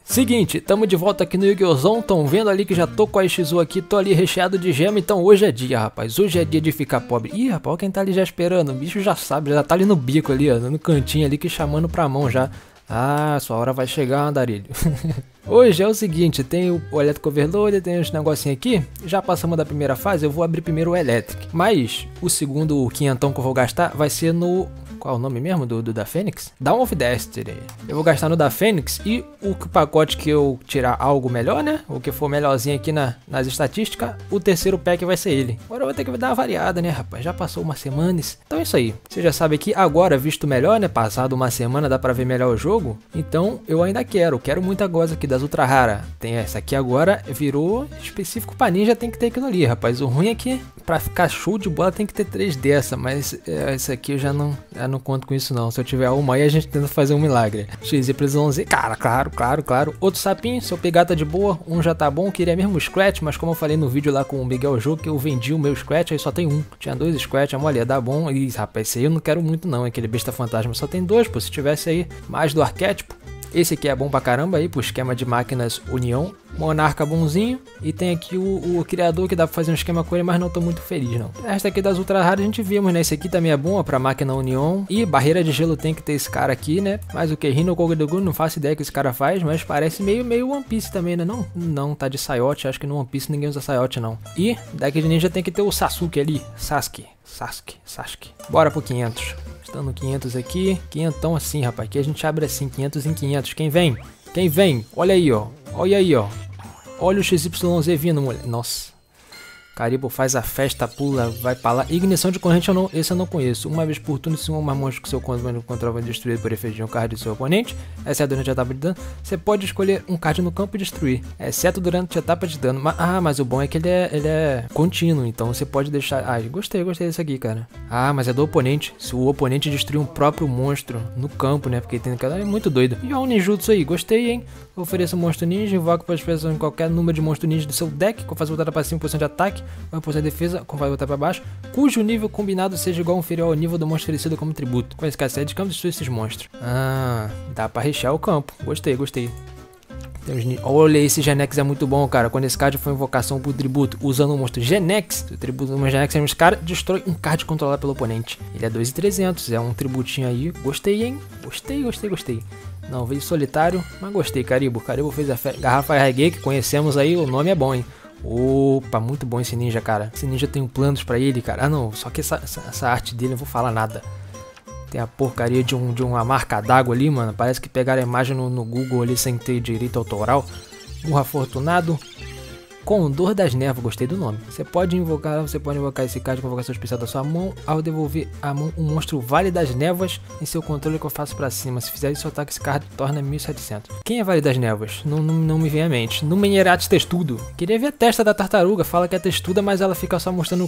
Seguinte, tamo de volta aqui no Yu-Gi-Oh! Tão vendo ali que já tô com a Shizu aqui, tô ali recheado de gema, então hoje é dia, rapaz. Hoje é dia de ficar pobre. Ih, rapaz, olha quem tá ali já esperando, o bicho já sabe, já tá ali no bico ali, ó, no cantinho ali que chamando pra mão já. Ah, sua hora vai chegar, andarilho. Hoje é o seguinte, tem o Electric Overload, tem uns negocinhos aqui. Já passamos da primeira fase, eu vou abrir primeiro o Electric. Mas o segundo quinhentão que eu vou gastar vai ser no... Qual é o nome mesmo do da Fênix? Dawn of Destiny. Eu vou gastar no da Fênix e o pacote que eu tirar algo melhor, né? O que for melhorzinho aqui nas estatísticas, o terceiro pack vai ser ele. Agora eu vou ter que dar uma variada, né, rapaz? Já passou umas semanas. Então é isso aí. Você já sabe que agora, visto melhor, né? Passado uma semana, dá pra ver melhor o jogo. Então eu ainda quero muita coisa aqui das Ultra Rara. Tem essa aqui agora, virou específico pra ninja, tem que ter aquilo ali, rapaz. O ruim é que pra ficar show de bola tem que ter 3 dessa, mas essa aqui eu já não conto com isso não. Se eu tiver uma aí a gente tenta fazer um milagre. XY11, cara, claro. Outro sapinho, se eu pegar tá de boa, um já tá bom. Queria mesmo o Scratch, mas como eu falei no vídeo lá com o Miguel Jogo, que eu vendi o meu Scratch, aí só tem um. Tinha 2 Scratch, a mulher dá bom. E rapaz, esse aí eu não quero muito não, aquele besta fantasma só tem 2, pô. Se tivesse aí mais do arquétipo. Esse aqui é bom pra caramba aí, pro esquema de máquinas União. Monarca bonzinho. E tem aqui o criador que dá pra fazer um esquema com ele, mas não tô muito feliz não. Esta aqui das Ultra Raras a gente vimos, né? Esse aqui também é bom, ó, pra máquina União. E barreira de gelo tem que ter esse cara aqui, né? Mas o que? Rino Kogedogun, não faço ideia que esse cara faz, mas parece meio One Piece também, né? Não, tá de Saiote, acho que no One Piece ninguém usa Saiote não. E daqui de ninja tem que ter o Sasuke ali. Sasuke. Bora pro 500. Estando 500 aqui, 500 assim, rapaz. Aqui a gente abre assim, 500 em 500. Quem vem? Olha aí, ó. Olha o XYZ vindo, mulher. Nossa. Caribo faz a festa, pula, vai pra lá. Ignição de corrente, esse eu não conheço. Uma vez por turno, se um monstro que seu controle vai destruir por efeito de um card do seu oponente, exceto durante a etapa de dano, você pode escolher um card no campo e destruir, exceto durante a etapa de dano. Mas o bom é que ele é contínuo, então você pode deixar... Ah, gostei desse aqui, cara. Ah, mas é do oponente. Se o oponente destruir um próprio monstro no campo, né, porque tem aquela... É muito doido. E ó, o ninjutsu aí, gostei, hein. Ofereça um monstro ninja, invoca para expressão em qualquer número de monstro ninja do seu deck, com faz voltar para 5% de ataque, 1% de defesa, com vai voltar para baixo, cujo nível combinado seja igual ou inferior ao nível do monstro oferecido como tributo. Com esse cacete de campo, destrui esses monstros. Ah, dá para rechear o campo. Gostei. Olha, esse Genex é muito bom, cara. Quando esse card for invocação por tributo, usando um monstro Genex, o tributo do Genex é um cara, destrói um card controlado pelo oponente. Ele é 2.300, é um tributinho aí. Gostei, hein? Gostei. Não, veio solitário, mas gostei, Caribo. Caribo fez a garrafa Reggae, que conhecemos aí, o nome é bom, hein? Opa, muito bom esse ninja, cara. Esse ninja tem planos pra ele, cara. Ah, não, só que essa arte dele, eu não vou falar nada. Tem a porcaria de uma marca d'água ali, mano. Parece que pegaram a imagem no Google ali sem ter direito autoral. Burro afortunado. Condor das Névoas, gostei do nome. Você pode invocar esse card com invocação especial da sua mão. Ao devolver a mão um monstro Vale das Névoas em seu controle que eu faço pra cima. Se fizer isso, o ataque esse card torna 1700. Quem é Vale das Névoas? Não me vem à mente. Numeneratis Testudo. Queria ver a testa da tartaruga. Fala que é textuda, mas ela fica só mostrando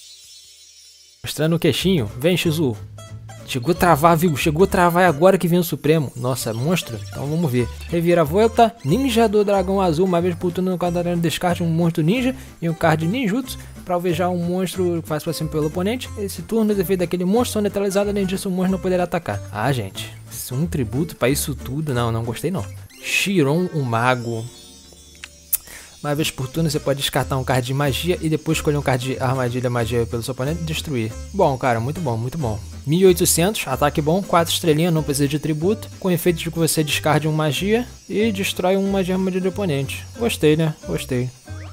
o queixinho. Vem, Shizu. Chegou a travar, viu? Chegou a travar agora que vem o Supremo. Nossa, monstro? Então vamos ver. Reviravolta, Ninja do Dragão Azul. Uma vez por turno no caderno descarte um monstro ninja e um card ninjutsu. Para alvejar um monstro que faz pra cima pelo oponente. Esse turno, os efeitos daquele monstro são neutralizados. Além disso, o monstro não poderá atacar. Ah, gente. Um tributo para isso tudo. Não gostei não. Chiron, o Mago. Uma vez por turno você pode descartar um card de magia e depois escolher um card de armadilha magia pelo seu oponente e destruir. Bom, cara, muito bom. 1800, ataque bom, 4 estrelinhas, não precisa de tributo. Com efeito de que você descarde uma magia e destrói uma magia armadilha do oponente. Gostei, né? Gostei.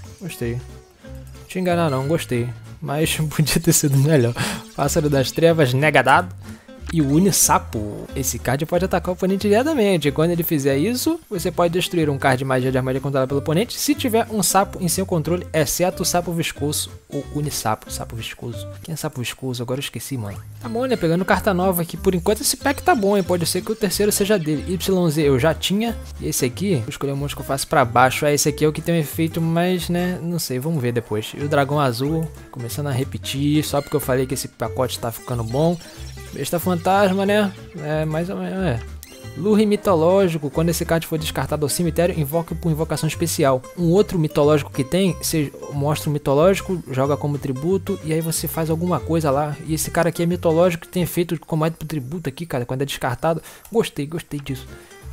Te enganar não, gostei. Mas podia ter sido melhor. Pássaro das Trevas, negadado. E o Unisapo. Esse card pode atacar o oponente diretamente. Quando ele fizer isso, você pode destruir um card de magia de armadilha controlada pelo oponente se tiver um sapo em seu controle, exceto o sapo viscoso ou Unisapo. Sapo viscoso. Quem é sapo viscoso? Agora eu esqueci, mano. Tá bom, né? Pegando carta nova aqui. Por enquanto esse pack tá bom, hein? Pode ser que o terceiro seja dele. YZ eu já tinha. E esse aqui, vou escolher um monstro que eu faço pra baixo. Esse aqui é o que tem um efeito mais, né? Não sei, vamos ver depois. E o Dragão Azul, começando a repetir. Só porque eu falei que esse pacote tá ficando bom. Besta fantasma, né? É, mais ou menos, Lure mitológico. Quando esse card for descartado ao cemitério, invoque por invocação especial. Um outro mitológico que tem, você mostra o mitológico, joga como tributo, e aí você faz alguma coisa lá. E esse cara aqui é mitológico, que tem efeito de comando pro tributo aqui, cara, quando é descartado. Gostei disso.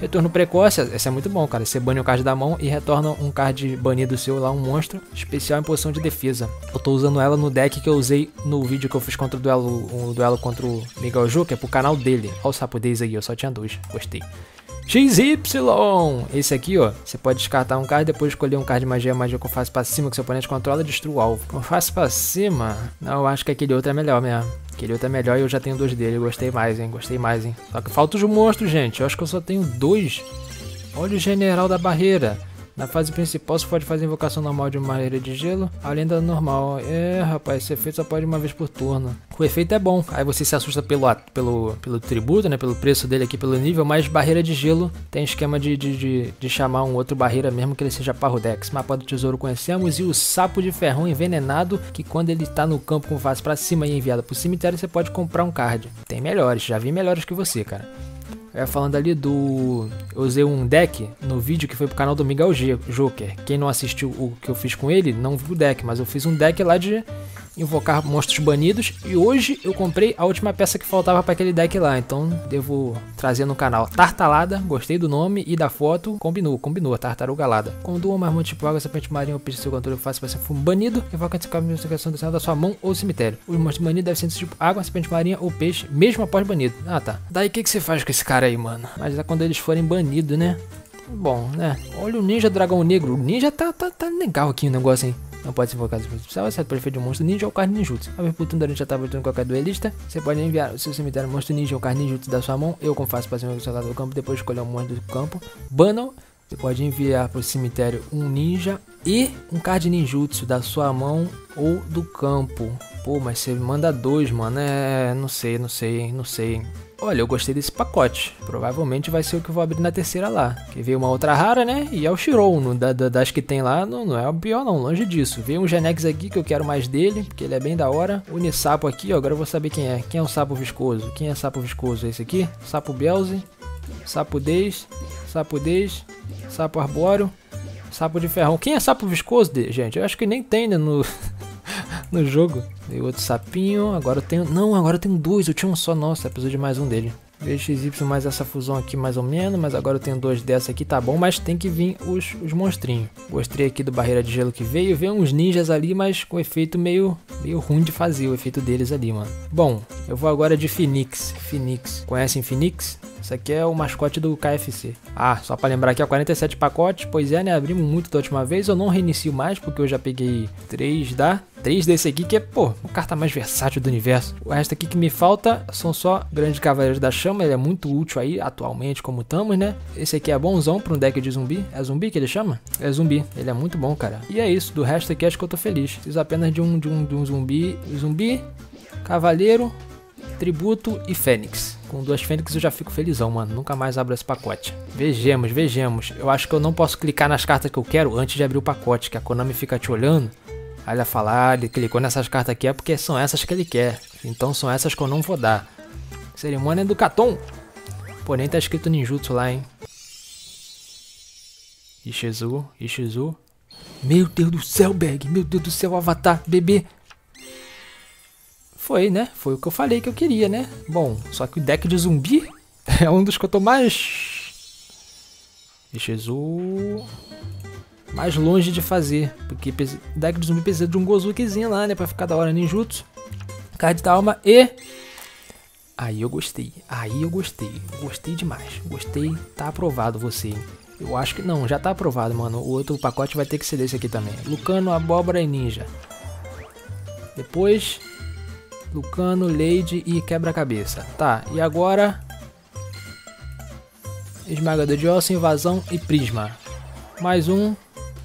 Retorno precoce, esse é muito bom, cara. Você bane o card da mão e retorna um card banido seu lá, um monstro especial em posição de defesa. Eu tô usando ela no deck que eu usei no vídeo que eu fiz contra o duelo contra o Miguel Ju, que é pro canal dele. Olha o sapudez aí, eu só tinha 2, gostei. XY! Esse aqui, ó, você pode descartar um card, depois escolher um card de magia com face pra cima que seu oponente controla e destrua o alvo. Com face pra cima? Não, eu acho que aquele outro é melhor mesmo. Aquele outro é melhor e eu já tenho 2 dele. Gostei mais, hein? Gostei mais, hein? Só que falta os monstros, gente. Eu acho que eu só tenho 2. Olha o general da barreira. Na fase principal você pode fazer invocação normal de uma barreira de gelo, além da normal. É, rapaz, esse efeito só pode uma vez por turno. O efeito é bom, aí você se assusta pelo tributo, né, pelo preço dele aqui, pelo nível, mas barreira de gelo tem esquema de chamar um outro barreira mesmo que ele seja Parrodex. Mapa do tesouro conhecemos, e o sapo de ferrão envenenado, que quando ele tá no campo com face pra cima e enviado pro cemitério, você pode comprar um card. Tem melhores, já vi melhores que você, cara. Falando ali do... Eu usei um deck no vídeo que foi pro canal do Miguel Joker. Quem não assistiu o que eu fiz com ele, não viu o deck. Mas eu fiz um deck lá de invocar monstros banidos. E hoje eu comprei a última peça que faltava para aquele deck lá. Então devo trazer no canal. Tartalada, gostei do nome e da foto. Combinou, tartaruga alada. Com duas marmão tipo água, serpente marinha ou peixe seu controle fácil para ser banido. Invoca a investigação do céu da sua mão ou cemitério. Os monstros banidos devem ser tipo água, serpente marinha ou peixe, mesmo após banido. Ah, tá. Daí o que você faz com esse cara aí, mano? Mas é quando eles forem banidos, né? Bom, né? Olha o ninja dragão negro. O ninja tá legal aqui o negócio, hein? Não pode ser invocado especial, exceto para efeito de monstro ninja ou card ninjutsu. A ver, portanto, a gente já tá voltando com qualquer duelista. Você pode enviar o seu cemitério monstro ninja ou card ninjutsu da sua mão. Eu, como faço para cima do seu lado do campo, depois escolher um monstro do campo. Banal. Você pode enviar para o cemitério um ninja e um card ninjutsu da sua mão ou do campo. Pô, mas você manda 2, mano. Não sei. Olha, eu gostei desse pacote. Provavelmente vai ser o que eu vou abrir na terceira lá. Que veio uma outra rara, né? E é o Shirou. Das que tem lá, não é o pior não, longe disso. Veio um Genex aqui que eu quero mais dele, porque ele é bem da hora. O Unisapo aqui, ó, agora eu vou saber quem é. Quem é o sapo viscoso? Quem é sapo viscoso? Esse aqui? Sapo Belze, Sapo Dez, Sapo Arbóreo, Sapo de Ferrão. Quem é sapo viscoso, gente? Eu acho que nem tem, né, no jogo. E outro sapinho, agora eu tenho... Não, agora eu tenho 2, eu tinha um só, nossa, preciso de mais um dele. VXY mais essa fusão aqui mais ou menos, mas agora eu tenho 2 dessa aqui, tá bom, mas tem que vir os monstrinhos. Gostei aqui do barreira de gelo que veio uns ninjas ali, mas com efeito meio ruim de fazer, o efeito deles ali, mano. Bom, eu vou agora de Phoenix. Conhecem Phoenix? Isso aqui é o mascote do KFC. Ah, só pra lembrar aqui, ó, 47 pacotes. Pois é, né? Abrimos muito da última vez. Eu não reinicio mais, porque eu já peguei 3 desse aqui, que é, pô, a carta mais versátil do universo. O resto aqui que me falta são só Grandes Cavaleiros da Chama. Ele é muito útil aí, atualmente, como estamos, né? Esse aqui é bonzão pra um deck de zumbi. É zumbi que ele chama? É zumbi. Ele é muito bom, cara. E é isso. Do resto aqui, acho que eu tô feliz. Preciso apenas de um zumbi. Zumbi, Cavaleiro, Tributo e Fênix. Com 2 Fênix eu já fico felizão, mano. Nunca mais abro esse pacote. Vejamos. Eu acho que eu não posso clicar nas cartas que eu quero antes de abrir o pacote, que a Konami fica te olhando. Aí ela fala, ele clicou nessas cartas aqui é porque são essas que ele quer. Então são essas que eu não vou dar. Cerimônia do Katon. Pô, nem tá escrito ninjutsu lá, hein. Ishizu. Meu Deus do céu, Bag. Meu Deus do céu, Avatar, bebê. Foi, né? Foi o que eu falei que eu queria, né? Bom, só que o deck de zumbi é um dos que eu tô mais longe de fazer. Porque o deck de zumbi precisa de um Gozukizinho lá, né? Pra ficar da hora ninjutsu. Card da alma e... Aí eu gostei. Gostei demais. Gostei. Tá aprovado você. Eu acho que... Não, já tá aprovado, mano. O outro pacote vai ter que ser desse aqui também. Lucano, Abóbora e Ninja. Depois... Lucano, Lady e Quebra-Cabeça. Tá, e agora... Esmagador de Osso, Invasão e Prisma. Mais um.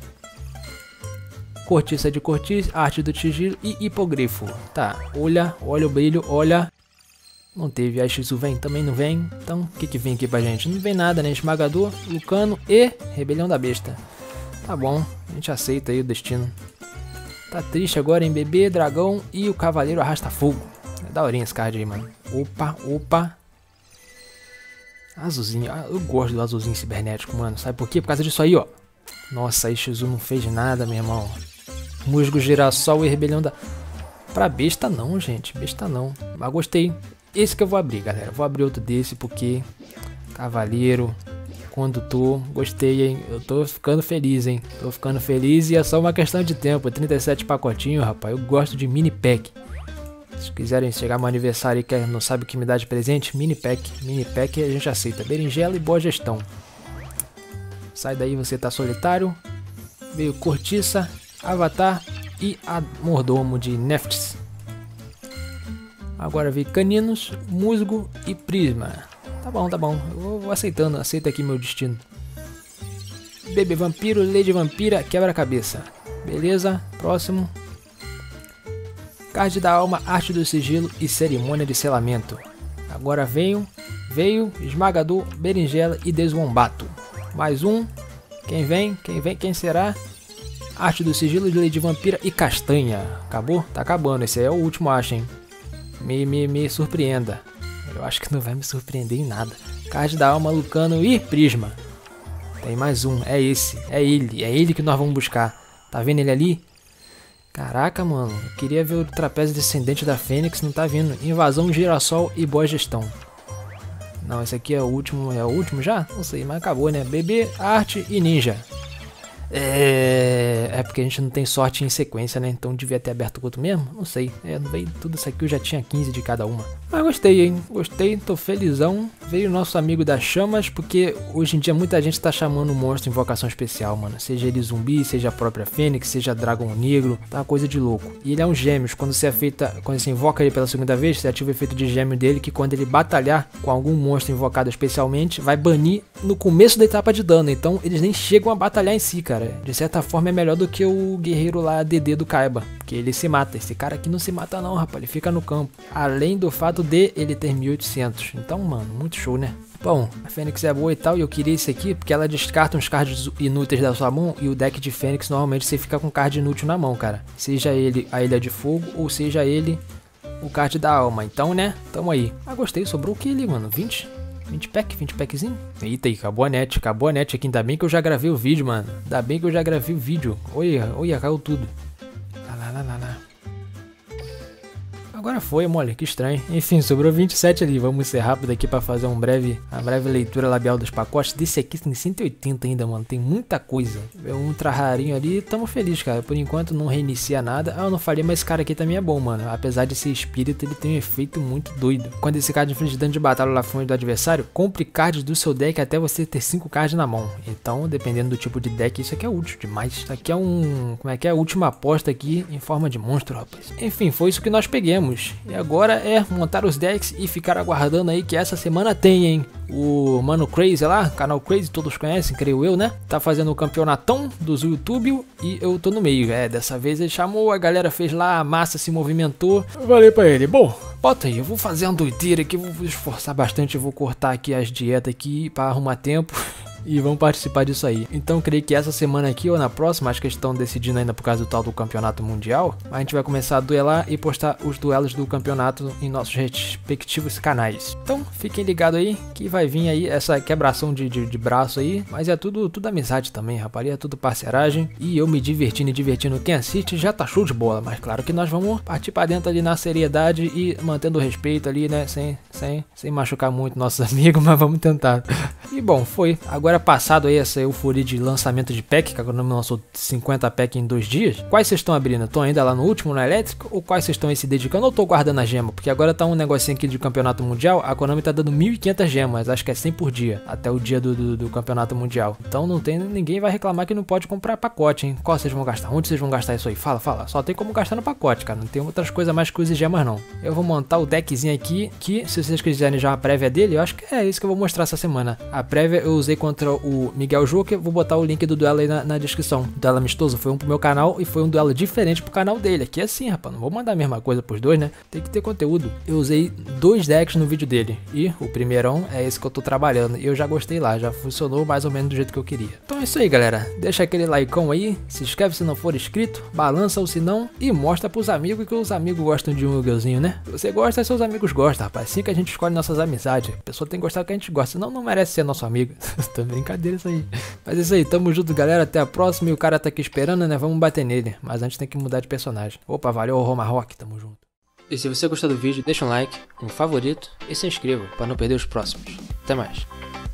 Cortiça de Cortiça, Arte do Sigilo e Hipogrifo. Tá, olha o brilho, olha. Não teve, a Shizu vem, também não vem. Então, o que vem aqui pra gente? Não vem nada, né? Esmagador, Lucano e Rebelião da Besta. Tá bom, a gente aceita aí o destino. Tá triste agora em bebê, dragão e o cavaleiro arrasta fogo. É daorinha esse card aí, mano. Opa. Azulzinho. Eu gosto do azulzinho cibernético, mano. Sabe por quê? Por causa disso aí, ó. Nossa, aí Shizu não fez nada, meu irmão. Musgo, girassol e rebelião da... Pra besta não, gente. Besta não. Mas gostei. Esse que eu vou abrir, galera. Vou abrir outro desse porque... Cavaleiro... Condutor, gostei, hein? Eu tô ficando feliz, hein? Tô ficando feliz e é só uma questão de tempo. 37 pacotinhos, rapaz. Eu gosto de mini pack. Se quiserem chegar no aniversário e não sabe o que me dá de presente, mini pack. Mini pack a gente aceita. Berinjela e boa gestão. Sai daí, você tá solitário. Veio Cortiça, Avatar e a Mordomo de Neftis. Agora veio Caninos, Musgo e Prisma. Tá bom, tá bom. Eu vou aceitando, aceito aqui meu destino. Bebê Vampiro, Lady Vampira, Quebra-Cabeça. Beleza, próximo. Card da Alma, Arte do Sigilo e Cerimônia de Selamento. Agora veio Esmagador, Berinjela e Deswombato. Mais um. Quem vem? Quem será? Arte do Sigilo de Lady Vampira e Castanha. Acabou? Tá acabando. Esse aí é o último, acho, hein? Me surpreenda. Eu acho que não vai me surpreender em nada. Card da Alma, Lucano e Prisma. Tem mais um. É esse. É ele que nós vamos buscar. Tá vendo ele ali? Caraca, mano. Eu queria ver o Trapézio Descendente da Fênix. Não tá vindo. Invasão, Girassol e Boa Gestão. Não, esse aqui é o último. É o último já? Não sei, mas acabou, né? Bebê, Arte e Ninja. É porque a gente não tem sorte em sequência, né? Então devia ter aberto o outro mesmo? Não sei. Não veio tudo isso aqui, eu já tinha 15 de cada uma. Mas gostei, hein? Gostei, tô felizão. Veio o nosso amigo das chamas, porque hoje em dia muita gente tá chamando o monstro invocação especial, mano. Seja ele zumbi, seja a própria Fênix, seja Dragão Negro, tá uma coisa de louco. E ele é um gêmeos, quando você invoca ele pela segunda vez, você ativa o efeito de gêmeo dele, que quando ele batalhar com algum monstro invocado especialmente, vai banir no começo da etapa de dano. Então eles nem chegam a batalhar em si, cara. De certa forma é melhor do que o guerreiro lá DD do Kaiba, porque ele se mata. Esse cara aqui não se mata não, rapaz, ele fica no campo. Além do fato de ele ter 1800. Então, mano, muito show, né? Bom, a Fênix é boa e tal, e eu queria esse aqui porque ela descarta uns cards inúteis da sua mão, e o deck de Fênix normalmente você fica com card inútil na mão, cara. Seja ele a Ilha de Fogo ou seja ele o card da Alma. Então, né, tamo aí. Ah, gostei, sobrou o que ali, mano? 20 packzinho? Eita, aí, acabou a net aqui. Ainda bem que eu já gravei o vídeo, mano. Ainda bem que eu já gravei o vídeo. Olha, caiu tudo. Lá. Agora foi, mole, que estranho. Enfim, sobrou 27 ali. Vamos ser rápido aqui pra fazer uma breve leitura labial dos pacotes. Desse aqui tem 180 ainda, mano. Tem muita coisa. É um ultra rarinho ali. Tamo feliz, cara. Por enquanto não reinicia nada. Ah, eu não falei, mas esse cara aqui também é bom, mano. Apesar de ser espírito, ele tem um efeito muito doido. Quando esse card inflige dano de batalha lá fora do adversário, compre cards do seu deck até você ter 5 cards na mão. Então, dependendo do tipo de deck, isso aqui é útil demais. Isso aqui é como é que é? A última aposta aqui em forma de monstro, rapaz. Enfim, foi isso que nós pegamos. E agora é montar os decks e ficar aguardando aí que essa semana tem, hein? O Mano Crazy lá, canal Crazy, todos conhecem, creio eu, né? Tá fazendo o campeonatão dos YouTube e eu tô no meio. Dessa vez ele chamou, a galera fez lá, a massa se movimentou. Eu falei pra ele, bom, bota aí, eu vou fazer uma doideira aqui, vou esforçar bastante, eu vou cortar aqui as dietas aqui pra arrumar tempo. E vão participar disso aí. Então creio que essa semana aqui ou na próxima, acho que estão decidindo ainda por causa do tal do campeonato mundial, a gente vai começar a duelar e postar os duelos do campeonato em nossos respectivos canais. Então fiquem ligados aí que vai vir aí essa quebração de braço aí, mas é tudo amizade também, rapaz, é tudo parceragem e eu me divertindo. Quem assiste já tá show de bola, mas claro que nós vamos partir pra dentro ali na seriedade e mantendo o respeito ali, né, sem machucar muito nossos amigos, mas vamos tentar. E bom, foi. Agora passado aí essa euforia de lançamento de pack, que a Konami lançou 50 pack em 2 dias, quais vocês estão abrindo? Estão ainda lá no último, no elétrico? Ou quais vocês estão aí se dedicando? Ou tô guardando a gema? Porque agora tá um negocinho aqui de campeonato mundial, a Konami tá dando 1.500 gemas, acho que é 100 por dia, até o dia do campeonato mundial. Então ninguém vai reclamar que não pode comprar pacote, hein? Qual vocês vão gastar? Onde vocês vão gastar isso aí? Fala. Só tem como gastar no pacote, cara, não tem outras coisas mais que os gemas não. Eu vou montar o deckzinho aqui, que se vocês quiserem já a prévia dele, eu acho que é isso que eu vou mostrar essa semana. A prévia eu usei contra o Miguel Joker, vou botar o link do duelo aí na descrição. O duelo amistoso foi um pro meu canal e foi um duelo diferente pro canal dele. Aqui é assim, rapaz, não vou mandar a mesma coisa pros dois, né? Tem que ter conteúdo. Eu usei 2 decks no vídeo dele e o primeirão é esse que eu tô trabalhando e eu já gostei lá, já funcionou mais ou menos do jeito que eu queria. Então é isso aí, galera. Deixa aquele likeão aí, se inscreve se não for inscrito, balança o sinão e mostra pros amigos que os amigos gostam de um Yu-Gi-Ohzinho, né? Se você gosta, seus amigos gostam, rapaz. Assim que a gente escolhe nossas amizades. A pessoa tem que gostar do que a gente gosta, senão não merece ser nosso amigo. Tá brincadeira isso aí. Mas é isso aí, tamo junto, galera. Até a próxima. E o cara tá aqui esperando, né? Vamos bater nele. Mas antes tem que mudar de personagem. Opa, valeu, Roma Rock. Tamo junto. E se você gostou do vídeo, deixa um like, um favorito e se inscreva para não perder os próximos. Até mais.